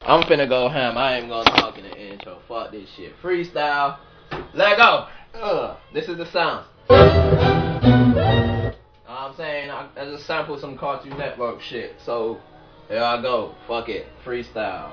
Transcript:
I'm finna go ham. I ain't gonna talk in the intro. Fuck this shit. Freestyle. Let go. This is the sound. I'm saying I just sampled some Cartoon Network shit. So here I go. Fuck it. Freestyle.